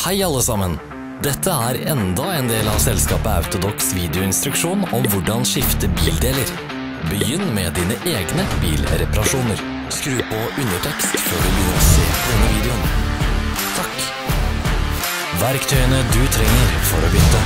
Hei alle sammen! Dette er enda en del av selskapet Autodox videoinstruksjon om hvordan skifte bildeler. Begynn med dine egne bilreparasjoner. Skru på undertekst før du begynner å se på denne videoen. Takk! Verktøyene du trenger for å bytte.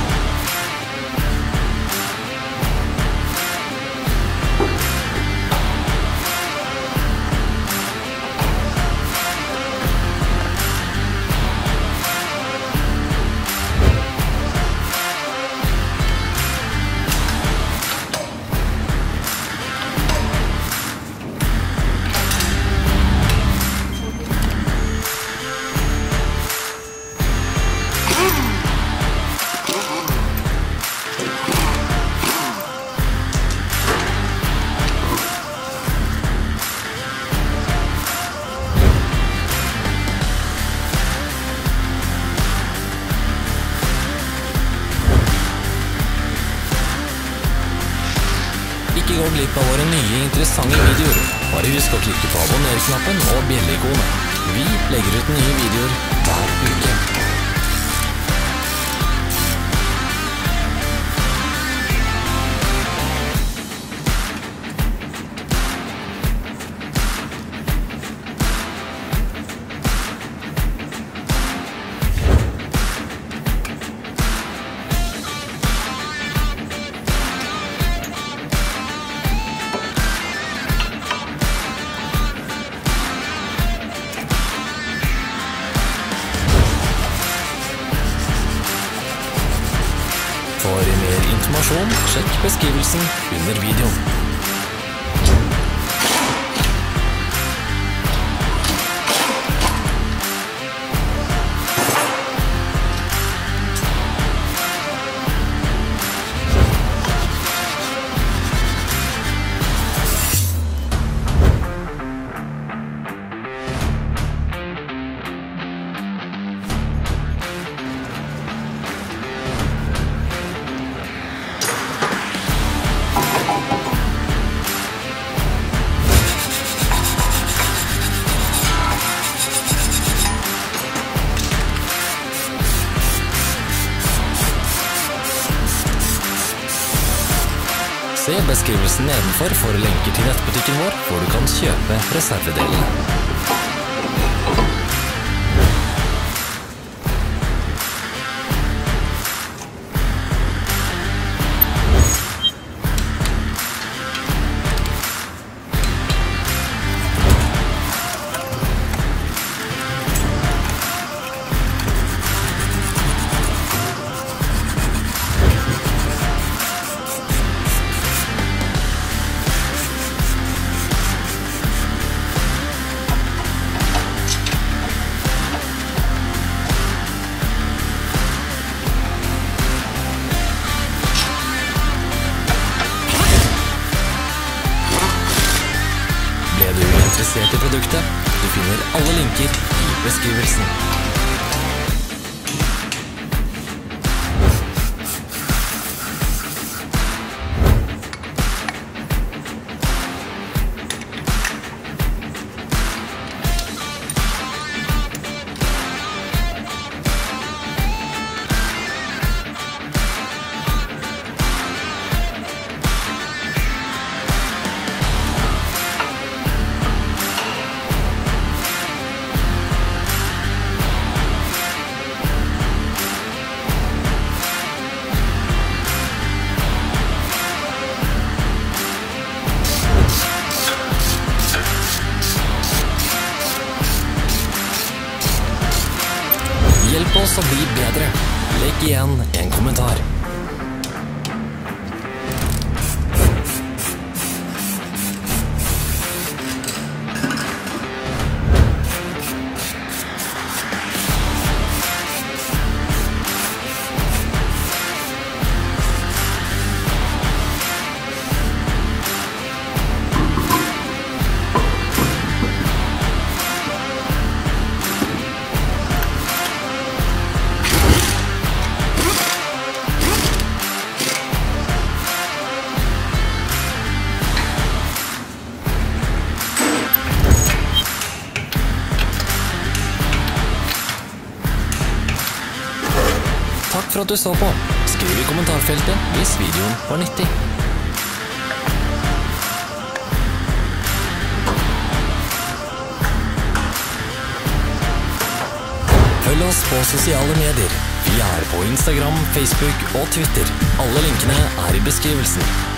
Ikke gå glipp av våre nye interessante videoer. Bare husk å klikke på abonner-knappen og bjelle-ikonet. Vi legger ut nye videoer hver uke. For mer informasjon, sjekk beskrivelsen under videoen. Se beskrivelsen nedenfor for lenker til nettbutikken vår, hvor du kan kjøpe reservedelene. Er du interessert i produktet? Du finner alle linker i beskrivelsen. Hjelp oss å bli bedre. Legg igjen en kommentar. Takk for at du så på. Skriv i kommentarfeltet hvis videoen var nyttig. Følg oss på sosiale medier. Vi er på Instagram, Facebook og Twitter. Alle linkene er i beskrivelsen.